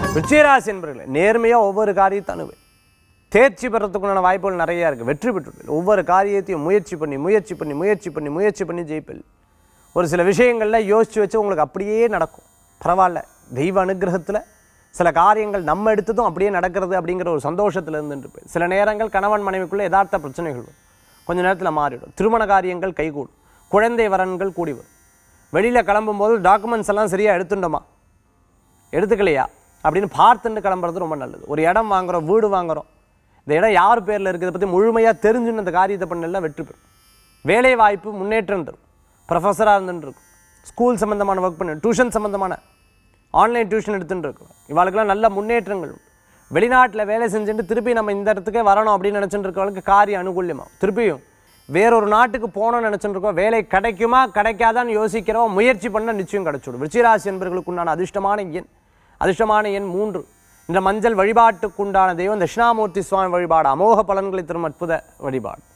விருச்சிகராசி என்பவர்களே, நேர்மையாக ஒவ்வொரு காரியத்தை அணுவேன். தேர்ச்சி பெறத்துக்குண்டான வாய்ப்புகள் நிறையா இருக்குது. வெற்றி பெற்றுவிடுவேன். ஒவ்வொரு காரியத்தையும் முயற்சி பண்ணி ஜெயிப்பேன். ஒரு சில விஷயங்களில் யோசித்து வச்சு உங்களுக்கு அப்படியே நடக்கும். பரவாயில்ல, தெய்வ அனுகிரகத்தில் சில காரியங்கள் நம்ம எடுத்ததும் அப்படியே நடக்கிறது அப்படிங்கிற ஒரு சந்தோஷத்தில் இருந்துட்டு. சில நேரங்கள் கணவன் மனைவிக்குள்ளே யதார்த்த பிரச்சனைகள் வரும், கொஞ்சம் நேரத்தில் மாறிடும். திருமண காரியங்கள் கைகூடும், குழந்தை வரன்கள் கூடி வரும். வெளியில் கிளம்பும்போது டாக்குமெண்ட்ஸ் எல்லாம் சரியாக எடுத்துட்டோமா, எடுத்துக்கலையா அப்படின்னு பார்த்துட்டு கிளம்புறது ரொம்ப நல்லது. ஒரு இடம் வாங்குகிறோம், வீடு வாங்குகிறோம், இந்த இடம் யார் பேரில் இருக்கிறத பற்றி முழுமையாக தெரிஞ்சுன்னு அந்த காரியத்தை பண்ணலாம் வெற்றி பெறும். வேலை வாய்ப்பு முன்னேற்றம் தரும். ப்ரொஃபஸராக இருந்துட்டு இருக்கும், ஸ்கூல் சம்மந்தமான ஒர்க் பண்ணு, டியூஷன் சம்மந்தமான ஆன்லைன் டியூஷன் எடுத்துகிட்டு இருக்கோம், இவாளுக்கெல்லாம் நல்ல முன்னேற்றங்கள். வெளிநாட்டில் வேலை செஞ்சுட்டு திருப்பி நம்ம இந்த இடத்துக்கே வரணும் அப்படின்னு நினச்சிட்டு இருக்கவளுக்கு காரியம் அனுகூல்யமாகும். திருப்பியும் வேறொரு நாட்டுக்கு போகணும்னு நினச்சிட்டு இருக்கோம், வேலை கிடைக்குமா கிடைக்காதான்னு யோசிக்கிறோம், முயற்சி பண்ண நிச்சயம் கிடைச்சிடும். விருச்சிகராசி என்பவர்களுக்கு உண்டான அதிர்ஷ்டமான எண் 3. இந்த மஞ்சள் வழிபாட்டுக்குண்டான தெய்வம் தட்சிணாமூர்த்தி சுவாமி வழிபாடு அமோக பலன்களை தரும் அற்புத வழிபாடு.